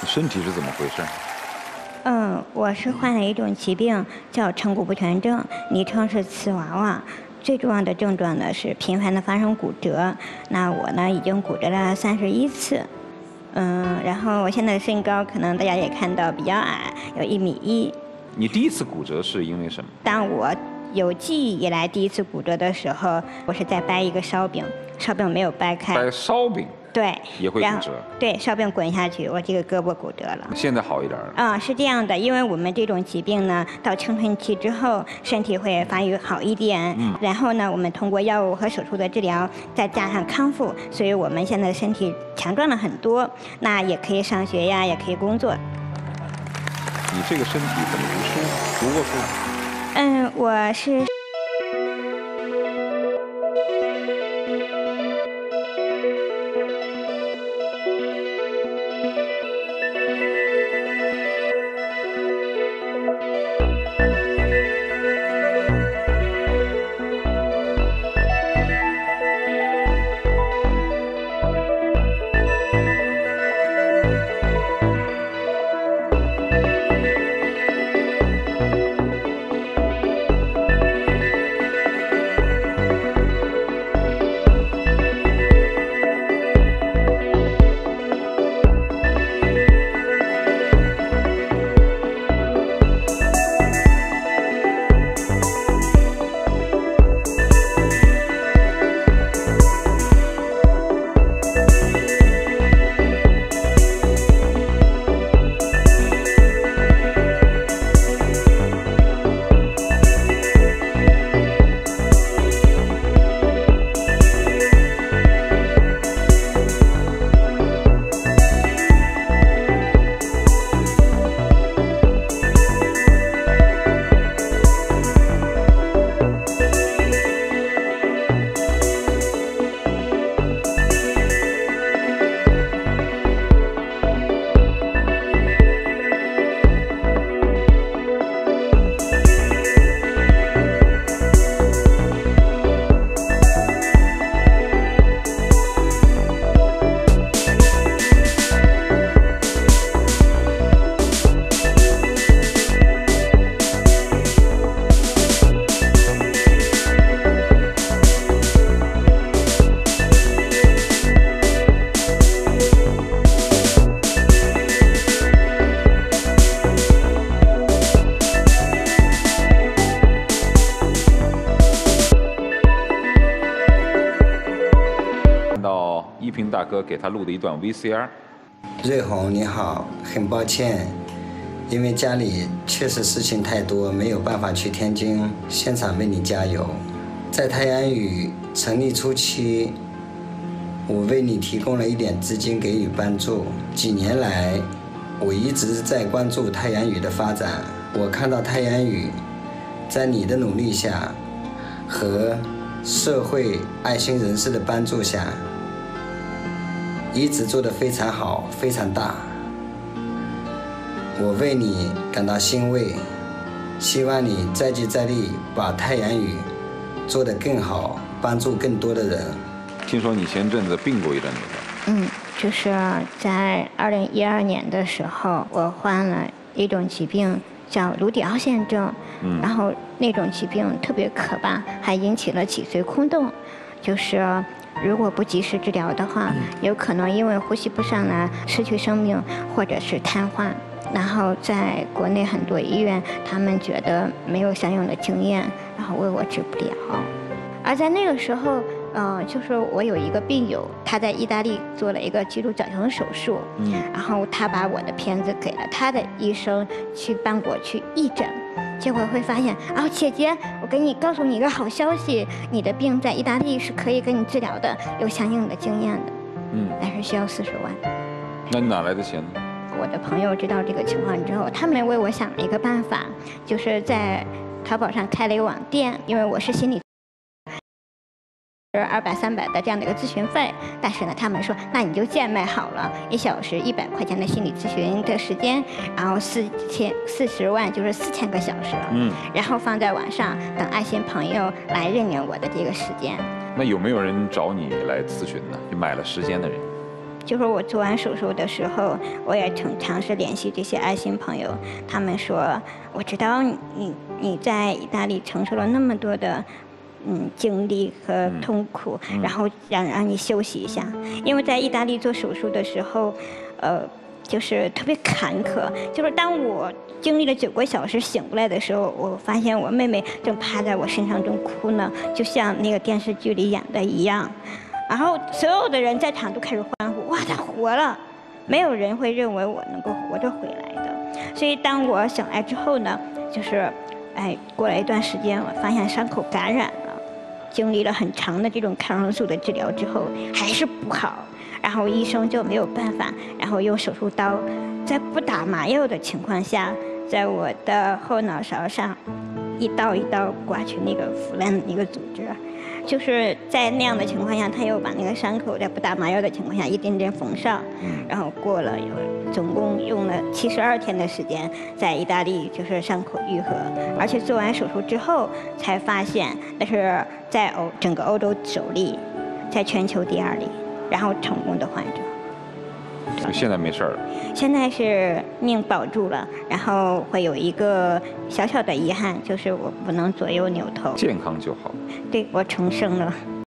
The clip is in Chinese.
你身体是怎么回事？ 我是患了一种疾病，叫成骨不全症，昵称是瓷娃娃。最重要的症状呢是频繁的发生骨折。那我呢已经骨折了31次。然后我现在的身高可能大家也看到比较矮，有1.1米。 你第一次骨折是因为什么？ 当我有记忆以来第一次骨折的时候，我是在掰一个烧饼，烧饼没有掰开。 掰烧饼？ 对。 也会骨折？ 对，烧饼滚下去，我这个胳膊骨折了。 现在好一点了？ 是这样的，因为我们这种疾病呢，到青春期之后，身体会发育好一点。然后呢，我们通过药物和手术的治疗，再加上康复，所以我们现在的身体强壮了很多。那也可以上学呀，也可以工作。 你这个身体怎么读书？读过书？ 我是。 依萍大哥给他录的一段 VCR。 瑞红你好，很抱歉，因为家里确实事情太多，没有办法去天津现场为你加油。在太阳雨成立初期，我为你提供了一点资金给予帮助。几年来，我一直在关注太阳雨的发展。我看到太阳雨在你的努力下和社会爱心人士的帮助下，一直做得非常好，非常大。我为你感到欣慰，希望你再接再厉，把太阳雨做得更好，帮助更多的人。 听说你前阵子病过一阵子。 就是在2012年的时候，我患了一种疾病叫颅底凹陷症。然后那种疾病特别可怕，还引起了脊髓空洞。就是如果不及时治疗的话，有可能因为呼吸不上来失去生命，或者是瘫痪。然后在国内很多医院，他们觉得没有相应的经验，然后为我治不了。而在那个时候，就是我有一个病友，他在意大利做了一个脊柱矫形手术，然后他把我的片子给了他的医生去帮我去义诊。结果会发现，姐姐，我告诉你一个好消息，你的病在意大利是可以给你治疗的，有相应的经验的。但是需要40万。 那你哪来的钱呢？ 我的朋友知道这个情况之后，他们为我想了一个办法，就是在淘宝上开了一个网店，因为我是心理200、300的这样的一个咨询费，但是呢，他们说那你就贱卖好了，1小时100块钱的心理咨询的时间，然后40万就是4000个小时了，然后放在网上等爱心朋友来认领我的这个时间。 那有没有人找你来咨询呢？就买了时间的人？ 就是我做完手术的时候，我也尝试联系这些爱心朋友，他们说我知道你在意大利承受了那么多的经历和痛苦，然后让你休息一下，因为在意大利做手术的时候，就是特别坎坷，就是当我经历了9个小时醒过来的时候，我发现我妹妹正趴在我身上正哭呢，就像那个电视剧里演的一样。然后所有的人在场都开始欢呼，哇，她活了！没有人会认为我能够活着回来的。所以当我醒来之后呢，就是过了一段时间，我发现伤口感染了，经历了很长的这种抗生素的治疗之后，还是不好。然后医生就没有办法，然后用手术刀，在不打麻药的情况下，在我的后脑勺上一刀一刀刮去那个腐烂的那个组织。就是在那样的情况下，他又把那个伤口在不打麻药的情况下一点点缝上，然后过了总共用了72天的时间，在意大利就是伤口愈合，而且做完手术之后才发现那是在整个欧洲首例，在全球第2例，然后成功的患者。 所以现在没事了。 现在是命保住了，然后会有一个小小的遗憾，就是我不能左右扭头。 健康就好。 对，我重生了。